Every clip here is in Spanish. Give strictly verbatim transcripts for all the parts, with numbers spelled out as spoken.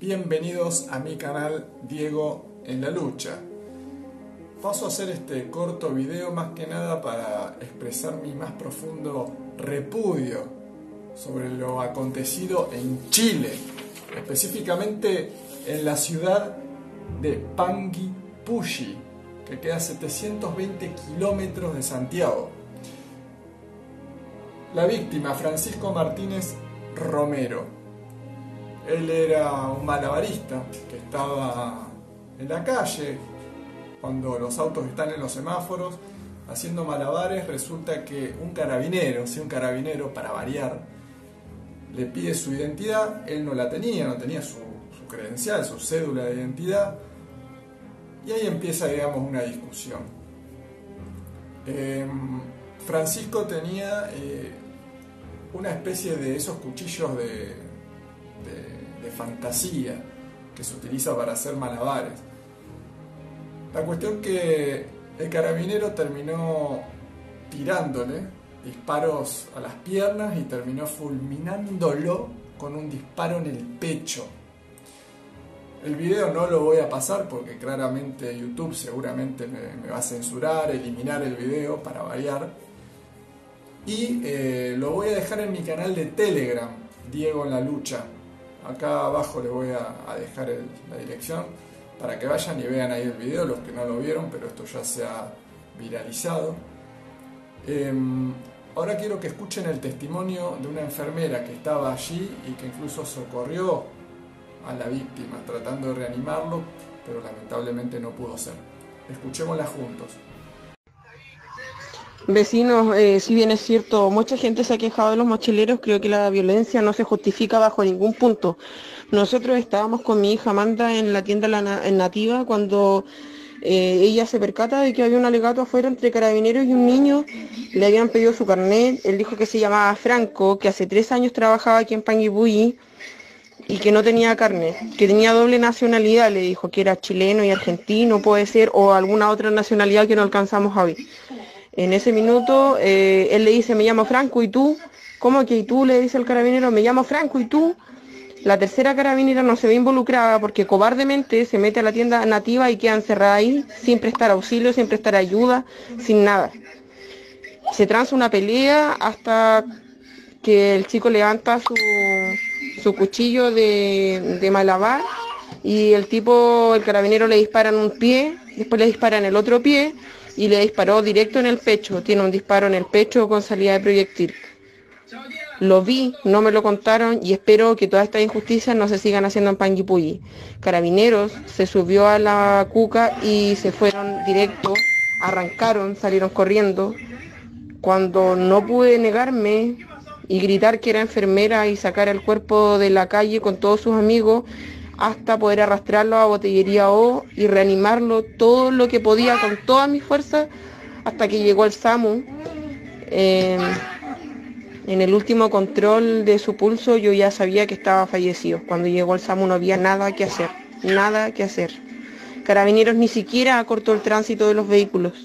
Bienvenidos a mi canal Diego en la Lucha. Paso a hacer este corto video más que nada para expresar mi más profundo repudio sobre lo acontecido en Chile, específicamente en la ciudad de Panguipulli, que queda a setecientos veinte kilómetros de Santiago. La víctima, Francisco Martínez Romero. Él era un malabarista que estaba en la calle cuando los autos están en los semáforos haciendo malabares. Resulta que un carabinero, sí, un carabinero para variar, le pide su identidad. Él no la tenía, no tenía su, su credencial, su cédula de identidad, y ahí empieza, digamos, una discusión. Eh, Francisco tenía eh, una especie de esos cuchillos de, de, de fantasía que se utiliza para hacer malabares. La cuestión que el carabinero terminó tirándole disparos a las piernas y terminó fulminándolo con un disparo en el pecho. El video no lo voy a pasar porque claramente YouTube seguramente me, me va a censurar, eliminar el video para variar. Y eh, lo voy a dejar en mi canal de Telegram, Diego en la Lucha. Acá abajo les voy a, a dejar el, la dirección para que vayan y vean ahí el video, los que no lo vieron, pero esto ya se ha viralizado. Eh, ahora quiero que escuchen el testimonio de una enfermera que estaba allí y que incluso socorrió a la víctima tratando de reanimarlo, pero lamentablemente no pudo ser. Escuchémosla juntos. Vecinos, eh, si bien es cierto, mucha gente se ha quejado de los mochileros, creo que la violencia no se justifica bajo ningún punto. Nosotros estábamos con mi hija Amanda en la tienda la, en Nativa cuando eh, ella se percata de que había un alegato afuera entre carabineros y un niño. Le habían pedido su carnet. Él dijo que se llamaba Franco, que hace tres años trabajaba aquí en Panguipulli y que no tenía carnet, que tenía doble nacionalidad. Le dijo que era chileno y argentino, puede ser, o alguna otra nacionalidad que no alcanzamos a ver. En ese minuto eh, él le dice: me llamo Franco, ¿y tú? ¿Cómo que y tú? Le dice el carabinero: me llamo Franco, ¿y tú? La tercera carabinera no se ve involucrada porque cobardemente se mete a la tienda Nativa y queda encerrada ahí sin prestar auxilio, sin prestar ayuda, sin nada. Se transa una pelea hasta que el chico levanta su, su cuchillo de, de malabar y el tipo, el carabinero, le dispara en un pie, después le dispara en el otro pie y le disparó directo en el pecho. Tiene un disparo en el pecho con salida de proyectil. Lo vi, no me lo contaron, y espero que todas estas injusticias no se sigan haciendo en Panguipulli. Carabineros se subió a la cuca y se fueron directo, arrancaron, salieron corriendo. Cuando no pude negarme y gritar que era enfermera y sacar el cuerpo de la calle con todos sus amigos, hasta poder arrastrarlo a Botellería O y reanimarlo todo lo que podía con todas mis fuerzas, hasta que llegó el SAMU. Eh, en el último control de su pulso yo ya sabía que estaba fallecido. Cuando llegó el SAMU no había nada que hacer, nada que hacer. Carabineros ni siquiera acortó el tránsito de los vehículos.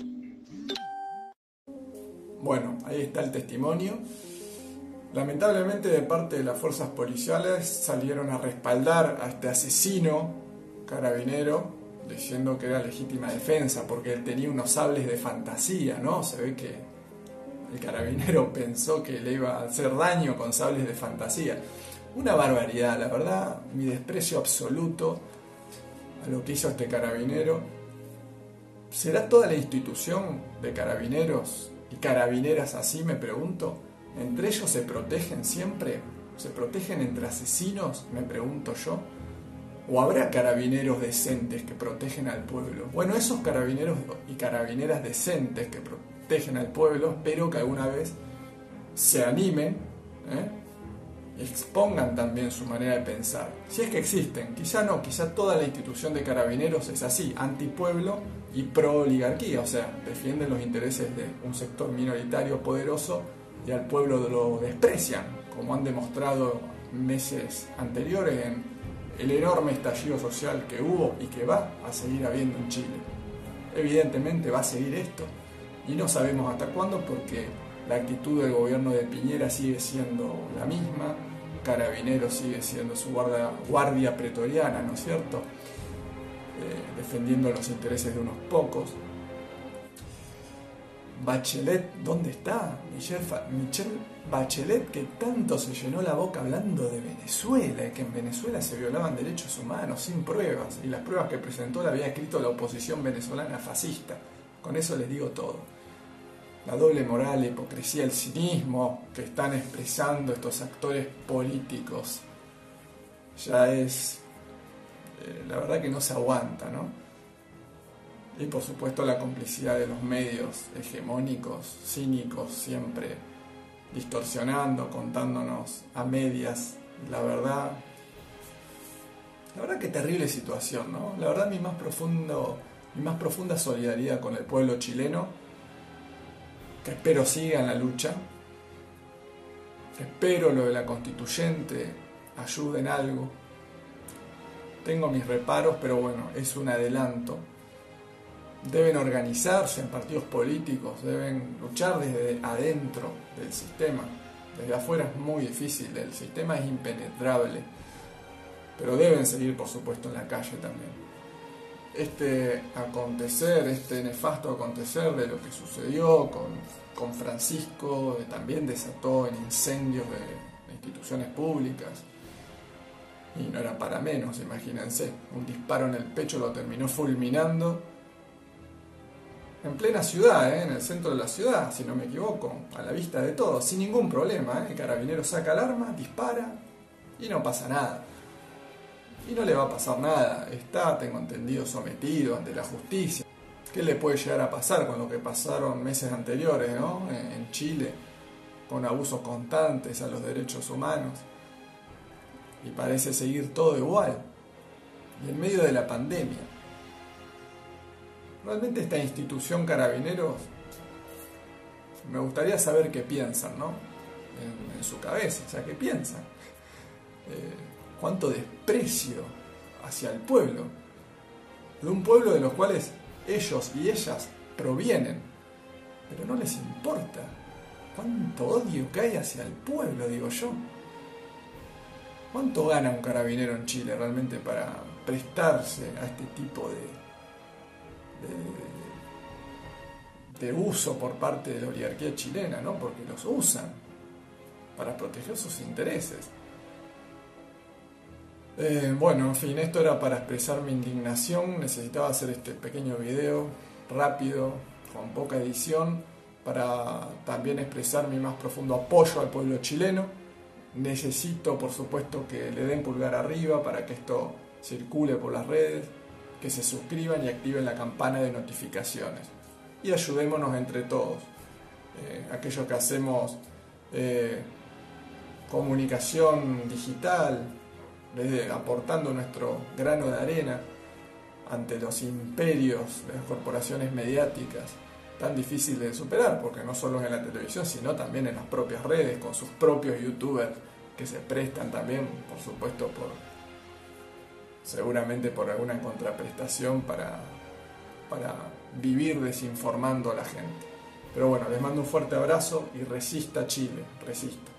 Bueno, ahí está el testimonio. Lamentablemente, de parte de las fuerzas policiales salieron a respaldar a este asesino carabinero, diciendo que era legítima defensa porque él tenía unos sables de fantasía, ¿no? Se ve que el carabinero pensó que le iba a hacer daño con sables de fantasía. Una barbaridad, la verdad, mi desprecio absoluto a lo que hizo este carabinero. ¿Será toda la institución de carabineros y carabineras así, me pregunto? ¿Entre ellos se protegen siempre? ¿Se protegen entre asesinos? Me pregunto yo. ¿O habrá carabineros decentes que protegen al pueblo? Bueno, esos carabineros y carabineras decentes que protegen al pueblo, espero que alguna vez se animen, ¿eh? expongan también su manera de pensar. Si es que existen, quizá no, quizá toda la institución de carabineros es así, antipueblo y pro oligarquía, o sea, defienden los intereses de un sector minoritario poderoso y al pueblo lo desprecian, como han demostrado meses anteriores en el enorme estallido social que hubo y que va a seguir habiendo en Chile. Evidentemente va a seguir esto y no sabemos hasta cuándo, porque la actitud del gobierno de Piñera sigue siendo la misma. Carabineros sigue siendo su guardia, guardia pretoriana, ¿no es cierto? Eh, defendiendo los intereses de unos pocos. Bachelet, ¿dónde está? Michelle, Michelle Bachelet, que tanto se llenó la boca hablando de Venezuela, y que en Venezuela se violaban derechos humanos sin pruebas, y las pruebas que presentó la había escrito la oposición venezolana fascista. Con eso les digo todo. La doble moral, la hipocresía, el cinismo que están expresando estos actores políticos ya es, eh, la verdad que no se aguanta, ¿no? Y por supuesto la complicidad de los medios hegemónicos, cínicos, siempre distorsionando, contándonos a medias la verdad. La verdad que terrible situación, ¿no? La verdad mi más profundo, mi más profunda solidaridad con el pueblo chileno, que espero siga en la lucha. Espero lo de la constituyente ayude en algo. Tengo mis reparos, pero bueno, es un adelanto. Deben organizarse en partidos políticos, deben luchar desde adentro del sistema. Desde afuera es muy difícil, el sistema es impenetrable, pero deben seguir, por supuesto, en la calle también. Este acontecer, este nefasto acontecer de lo que sucedió con, con Francisco, también desató en incendios de, de instituciones públicas. Y no era para menos, imagínense. Un disparo en el pecho lo terminó fulminando. En plena ciudad, ¿eh? En el centro de la ciudad, si no me equivoco, a la vista de todos, sin ningún problema. ¿eh? El carabinero saca el arma, dispara y no pasa nada. Y no le va a pasar nada. Está, tengo entendido, sometido ante la justicia. ¿Qué le puede llegar a pasar con lo que pasaron meses anteriores, ¿no? En Chile, con abusos constantes a los derechos humanos? Y parece seguir todo igual. Y en medio de la pandemia. Realmente esta institución Carabineros, me gustaría saber qué piensan, ¿no? En, en su cabeza, o sea, qué piensan. Eh, cuánto desprecio hacia el pueblo, de un pueblo de los cuales ellos y ellas provienen, pero no les importa. Cuánto odio que hay hacia el pueblo, digo yo. ¿Cuánto gana un carabinero en Chile realmente para prestarse a este tipo de De, de uso por parte de la oligarquía chilena, ¿no? Porque los usan para proteger sus intereses. Eh, bueno, en fin, esto era para expresar mi indignación. Necesitaba hacer este pequeño video rápido, con poca edición, para también expresar mi más profundo apoyo al pueblo chileno. Necesito, por supuesto, que le den pulgar arriba para que esto circule por las redes, que se suscriban y activen la campana de notificaciones. Y ayudémonos entre todos. Eh, aquellos que hacemos eh, comunicación digital, desde, aportando nuestro grano de arena ante los imperios de las corporaciones mediáticas, tan difíciles de superar, porque no solo en la televisión, sino también en las propias redes, con sus propios youtubers que se prestan también, por supuesto, por seguramente por alguna contraprestación para, para vivir desinformando a la gente. Pero bueno, les mando un fuerte abrazo y resista Chile, resista.